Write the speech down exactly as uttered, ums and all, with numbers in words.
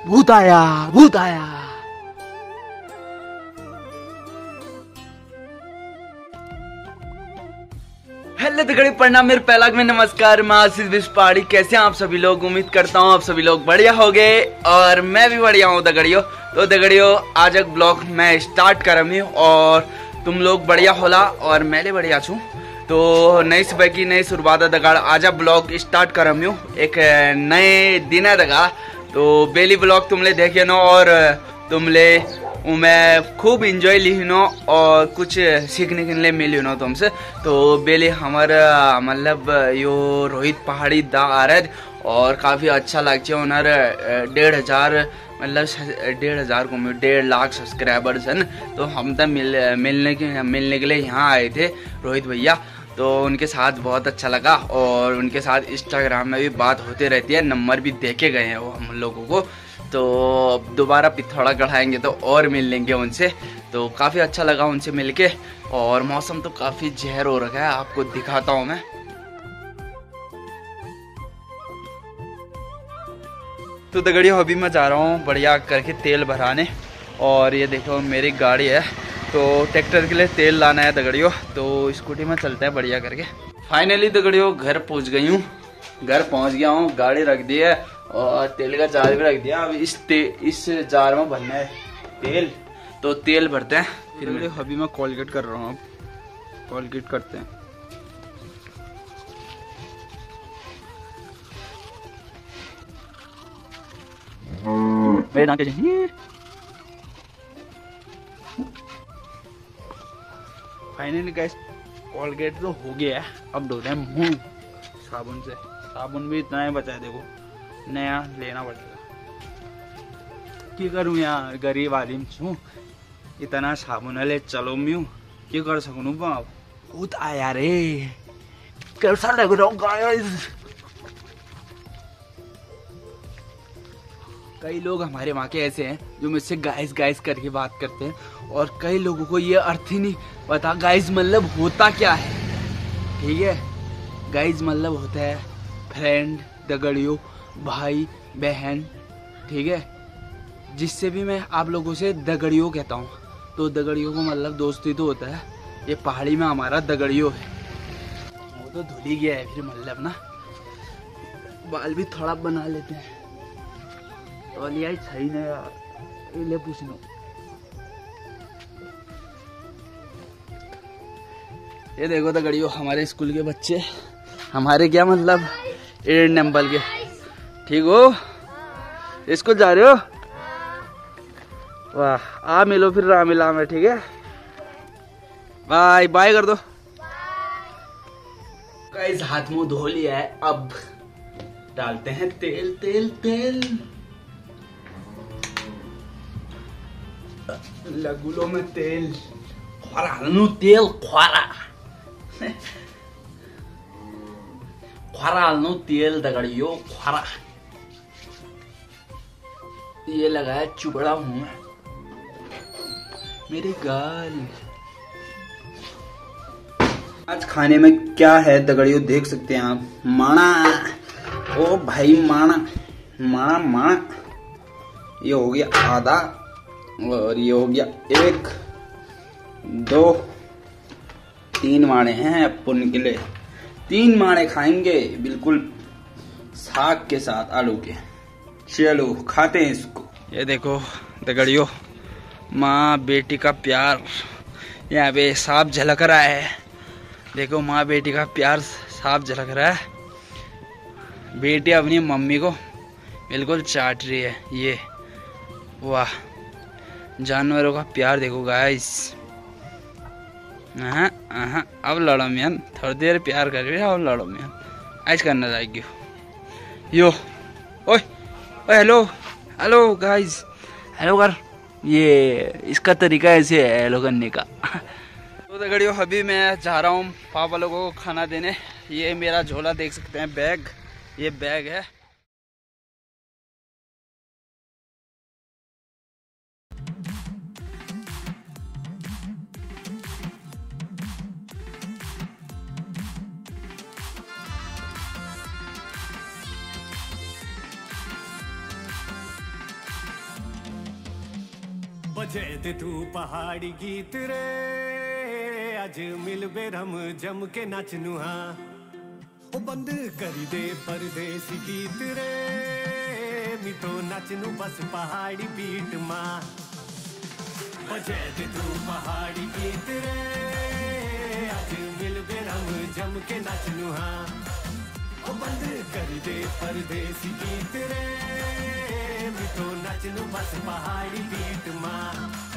भूत आया, भूत आया। हेलो दगड़ी, प्रणाम, मेरे पहला में नमस्कार। मैं आशीष विश पहाड़ी। कैसे हैं आप सभी लोग? उम्मीद करता हूँ आप सभी लोग बढ़िया होंगे और मैं भी बढ़िया हूँ दगड़ियों। तो दगड़ियों, आज एक ब्लॉग मैं स्टार्ट करमी और तुम लोग बढ़िया होला और मैं भी बढ़िया छूँ। तो नई सुबह की नई शुरुआत है दगाड़। आज ब्लॉग स्टार्ट करमी एक नए दिन है दगा। तो बेली ब्लॉग तुमले देखे नो और तुमले मैं खूब इंजॉय ली नो और कुछ सीखने के लिए मिली नो तुमसे। तो बेली हमारा मतलब यो रोहित पहाड़ी दा आ रहा है और काफ़ी अच्छा लगता है। उन्हें डेढ़ हज़ार मतलब डेढ़ हज़ार को डेढ़ लाख सब्सक्राइबर्स हैं। तो हम तो मिल मिलने के मिलने के लिए यहाँ आए थे रोहित भैया। तो उनके साथ बहुत अच्छा लगा और उनके साथ इंस्टाग्राम में भी बात होती रहती है, नंबर भी देके गए हैं वो हम लोगों को। तो दोबारा पिथौड़ा गढ़ाएंगे तो और मिल लेंगे उनसे। तो काफ़ी अच्छा लगा उनसे मिलके और मौसम तो काफ़ी जहर हो रखा है, आपको दिखाता हूँ मैं। तो दगड़ियों, अभी मैं जा रहा हूँ बढ़िया करके तेल भराने और ये देखो मेरी गाड़ी है। तो ट्रैक्टर के लिए तेल लाना है दगड़ियों। तो स्कूटी में चलते हैं बढ़िया करके। फाइनली दगड़ियों घर पहुँच गई हूँ, घर पहुँच गया हूँ। गाड़ी रख दी है और तेल का जार भी रख दिया। अब इस ते, इस जार में भरना है तेल। तो तेल भरते हैं फिर। मेरे अभी मैं कोलगेट कर रहा हूँ, कोलगेट करते हैं। मेरे दांत चाहिए। फाइनली गाइस कोलगेट तो हो गया है। अब धो रहे हैं मुंह साबुन से। साबुन भी इतना ही बचा है, देखो नया लेना पड़ेगा। क्या करूँ यार, गरीब आदमी छू, इतना साबुन ले चलो म्यू क्या कर सकूँ। बाप भूत आया रे, कैसा लग रहा हूँ गाइस। कई लोग हमारे वहाँ के ऐसे हैं जो मुझसे गाइस गाइस करके बात करते हैं और कई लोगों को ये अर्थ ही नहीं पता गाइस मतलब होता क्या है। ठीक है, गाइस मतलब होता है फ्रेंड, दगड़ियों, भाई बहन। ठीक है, जिससे भी मैं आप लोगों से दगड़ियों कहता हूँ। तो दगड़ियों को मतलब दोस्ती तो होता है। ये पहाड़ी में हमारा दगड़ियों है। वो तो धुल ही गया है फिर मतलब ना। बाल भी थोड़ा बना लेते हैं। तो लिया सही नहीं यार, ले पूछना। ये देखो दगड़ियों हमारे स्कूल के बच्चे, हमारे क्या मतलब एट नंबर के। ठीक हो, स्कूल जा रहे हो? वाह, आ मिलो फिर रामिला में। ठीक है, बाय बाय कर दो। गाइस हाथ मुंह धो लिया है, अब डालते हैं तेल तेल तेल लगुलो में तेल। ख्वारा नु तेल ख्वारा ख्वारा नु तेल दगड़ियों ख्वारा। ये लगाया चुबड़ा हूं मैं, मेरी गाल। आज खाने में क्या है दगड़ियों देख सकते हैं आप। माणा, ओ भाई माणा माणा माणा। ये हो गया आधा और ये हो गया एक, दो, तीन माणे हैं अपन के लिए। तीन माणे खाएंगे बिल्कुल साग के साथ, आलू के। चलो खाते हैं इसको। ये देखो दगड़ियों, माँ बेटी का प्यार यहाँ पे साफ झलक रहा है। देखो माँ बेटी का प्यार साफ झलक रहा है। बेटी अपनी मम्मी को बिल्कुल चाट रही है। ये वाह, जानवरों का प्यार देखो गाइस। हाँ हाँ, अब लड़ो मियान, थोड़ी देर प्यार कर रही है, अब लड़ो मियान। आज करना जाएगी यो। ओए ओए हेलो हेलो गाइस, हेलो कर। ये इसका तरीका ऐसे है हेलो करने का। तो दगड़ियों अभी मैं जा रहा हूँ पापा लोगों को खाना देने। ये मेरा झोला देख सकते हैं, बैग, ये बैग है। बजे दे तू पहाड़ी गीत रे, आज मिल बेरम जम के नाचनू हाँ। ओ बंद करी दे परदेसी गीत रे, मी तो नाचनू बस पहाड़ी बीट माँ। बजे दे तू पहाड़ी गीत रे, आज मिल बेरम जम के नाचनू हाँ। ओ बंद करी दे परदेसी गीत रे, मी तो नाचनू बस पहाड़ी बीट माँ।